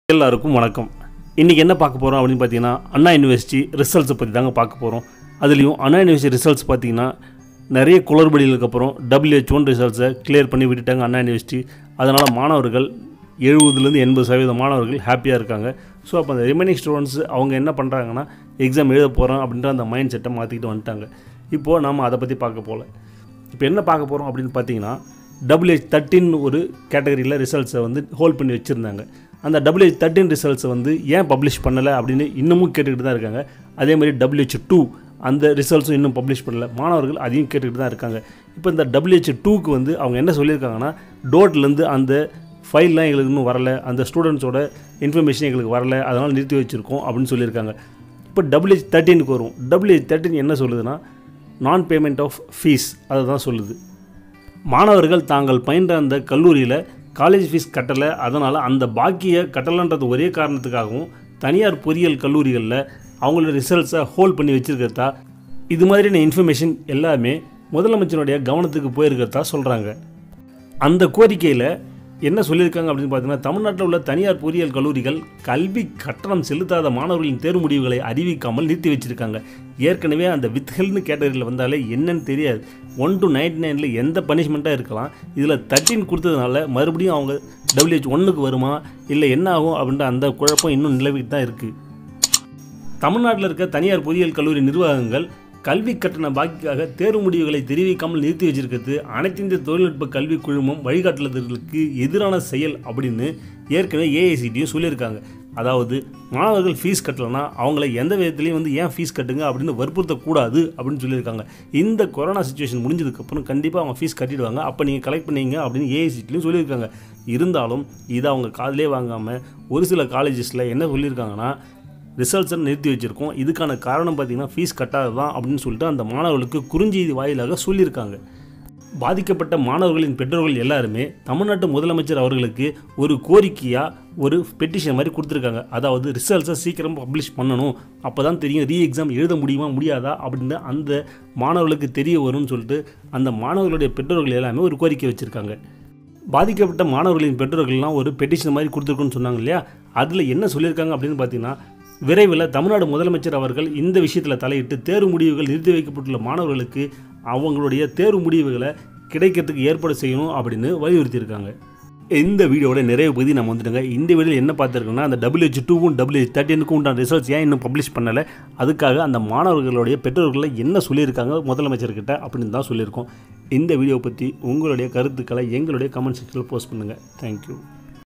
எல்லாருக்கும் வணக்கம். இன்றைக்கி என்ன பார்க்க போகிறோம் அப்படின்னு பார்த்தீங்கன்னா, அண்ணா யூனிவர்சிட்டி ரிசல்ட்ஸை பற்றி தாங்க பார்க்க போகிறோம். அதுலேயும் அண்ணா யூனிவர்சிட்டி ரிசல்ட்ஸ் பார்த்தீங்கன்னா நிறைய குளறுபடிகளுக்கு அப்புறம் WHO ரிசல்ட்ஸை கிளியர் பண்ணி விட்டுட்டாங்க அண்ணா யூனிவர்சிட்டி. அதனால் மாணவர்கள் 70-80% மாணவர்கள் ஹாப்பியாக இருக்காங்க. ஸோ அப்போ அந்த ரிமைனிங் ஸ்டூடெண்ட்ஸ் அவங்க என்ன பண்ணுறாங்கன்னா, எக்ஸாம் எழுத போகிறோம் அப்படின்ற அந்த மைண்ட் செட்டை மாற்றிக்கிட்டு வந்துட்டாங்க. இப்போது நம்ம அதை பற்றி பார்க்க போகல. இப்போ என்ன பார்க்க போகிறோம் அப்படின்னு பார்த்தீங்கன்னா, WH13 ஒரு கேட்டகரியில் ரிசல்ட்ஸை ஹோல்ட் பண்ணி வச்சுருந்தாங்க. அந்த WH13 ரிசல்ட்ஸை ஏன் பப்ளிஷ் பண்ணலை அப்படின்னு இன்னமும் கேட்டுக்கிட்டு தான் இருக்காங்க. அதே மாதிரி WH2 அந்த ரிசல்ட்ஸும் இன்னும் பப்ளிஷ் பண்ணலை. மாணவர்கள் அதையும் கேட்டுக்கிட்டு தான் இருக்காங்க. இப்போ இந்த WH2க்கு அவங்க என்ன சொல்லியிருக்காங்கன்னா, டோட்லேருந்து அந்த ஃபைல்லாம் எங்களுக்கு இன்னும் வரலை, அந்த ஸ்டூடெண்ட்ஸோட இன்ஃபர்மேஷன் எங்களுக்கு வரலை, அதனால் நிறுத்தி வச்சுருக்கோம் அப்படின்னு சொல்லியிருக்காங்க. இப்போ WH13க்கு வரும். WH13 என்ன சொல்லுதுன்னா, நான் பேமெண்ட் ஆஃப் ஃபீஸ் அதை தான் சொல்லுது. மாணவர்கள் தாங்கள் பயின்ற அந்த கல்லூரியில் காலேஜ் ஃபீஸ் கட்டலை, அதனால் அந்த பாக்கியை கட்டலைன்றது ஒரே காரணத்துக்காகவும் தனியார் பொறியியல் கல்லூரிகளில் அவங்களோட ரிசல்ட்ஸை ஹோல்ட் பண்ணி வச்சுருக்கிறதா, இது மாதிரியான இன்ஃபர்மேஷன் எல்லாமே முதலமைச்சருடைய கவனத்துக்கு போயிருக்கிறதா சொல்கிறாங்க. அந்த கோரிக்கையில் என்ன சொல்லியிருக்காங்க அப்படின்னு பார்த்தீங்கன்னா, தமிழ்நாட்டில் உள்ள தனியார் பொறியியல் கல்லூரிகள் கல்வி கட்டணம் செலுத்தாத மாணவர்களின் தேர்வு முடிவுகளை அறிவிக்காமல் நிறுத்தி வச்சுருக்காங்க. ஏற்கனவே அந்த வித்ஹெல்னு கேட்டகரியில் வந்தாலே என்னன்னு தெரியாது. 1 to 99 எந்த பனிஷ்மெண்ட்டாக இருக்கலாம். இதில் 13 கொடுத்ததுனால மறுபடியும் அவங்க WH1க்கு வருமா இல்லை என்ன ஆகும் அப்படின்ற அந்த குழப்பம் இன்னும் நிலவிட்டு தான் இருக்குது. தமிழ்நாட்டில் இருக்க தனியார் பொறியியல் கல்லூரி நிர்வாகங்கள் கல்வி கட்டண பாக்கிக்காக தேர்வு முடிவுகளை தெரிவிக்காமல் நிறுத்தி வச்சிருக்கிறது அனைத்து இந்திய தொழில்நுட்ப கல்வி குழுமம் வழிகாட்டுதல்களுக்கு எதிரான செயல் அப்படின்னு ஏற்கனவே AICTயும் சொல்லியிருக்காங்க. அதாவது மாணவர்கள் ஃபீஸ் கட்டலைன்னா அவங்கள எந்த விதத்துலையும் ஏன் ஃபீஸ் கட்டுங்க அப்படின்னு வற்புறுத்தக்கூடாது அப்படின்னு சொல்லியிருக்காங்க. இந்த கொரோனா சுச்சுவேஷன் முடிஞ்சதுக்கப்புறம் கண்டிப்பாக அவங்க ஃபீஸ் கட்டிடுவாங்க, அப்போ நீங்கள் கலெக்ட் பண்ணீங்க அப்படின்னு AICTலையும் சொல்லியிருக்காங்க. இருந்தாலும் இதை அவங்க காதிலே வாங்காமல் ஒரு சில காலேஜஸில் என்ன சொல்லியிருக்காங்கன்னா, ரிசல்ட்ஸை நிறுத்தி வச்சுருக்கோம், இதுக்கான காரணம் பார்த்திங்கன்னா ஃபீஸ் கட்டாதது தான் அப்படின்னு சொல்லிட்டு அந்த மாணவர்களுக்கு குறுஞ்செய்தி வாயிலாக சொல்லியிருக்காங்க. பாதிக்கப்பட்ட மாணவர்களின் பெற்றோர்கள் எல்லாருமே தமிழ்நாட்டு முதலமைச்சர் அவர்களுக்கு ஒரு கோரிக்கையாக ஒரு பெட்டிஷன் மாதிரி கொடுத்துருக்காங்க. அதாவது ரிசல்ட்ஸை சீக்கிரம் பப்ளிஷ் பண்ணணும், அப்போ தான் தெரியும் எக்ஸாம் எழுத முடியுமா முடியாதா அப்படின்னு அந்த மாணவர்களுக்கு தெரிய வரும்னு சொல்லிட்டு அந்த மாணவர்களுடைய பெற்றோர்கள் எல்லாமே ஒரு கோரிக்கை வச்சுருக்காங்க. பாதிக்கப்பட்ட மாணவர்களின் பெற்றோர்கள்லாம் ஒரு பெட்டிஷன் மாதிரி கொடுத்துருக்குன்னு சொன்னாங்க இல்லையா, அதில் என்ன சொல்லியிருக்காங்க அப்படின்னு பார்த்தீங்கன்னா, விரைவில் தமிழ்நாடு முதலமைச்சர் அவர்கள் இந்த விஷயத்தில் தலையிட்டு தேர்வு முடிவுகள் நிறுத்தி வைக்கப்பட்டுள்ள மாணவர்களுக்கு அவங்களுடைய தேர்வு முடிவுகளை கிடைக்கிறதுக்கு ஏற்பாடு செய்யணும் அப்படின்னு வலியுறுத்தியிருக்காங்க. இந்த வீடியோட நிறைய பகுதி நம்ம வந்துட்டுங்க. இந்த வீடியோவில் என்ன பார்த்துருக்கோன்னா, அந்த WH2க்கும் WH13க்கும் உண்டான ரிசல்ட்ஸ் ஏன் இன்னும் பப்ளிஷ் பண்ணலை, அதுக்காக அந்த மாணவர்களுடைய பெற்றோர்களை என்ன சொல்லியிருக்காங்க முதலமைச்சர்கிட்ட அப்படின்னு தான் சொல்லியிருக்கோம். இந்த வீடியோ பற்றி உங்களுடைய கருத்துக்களை எங்களுடைய கமெண்ட் செக்ஷனில் போஸ்ட் பண்ணுங்கள். தேங்க்யூ.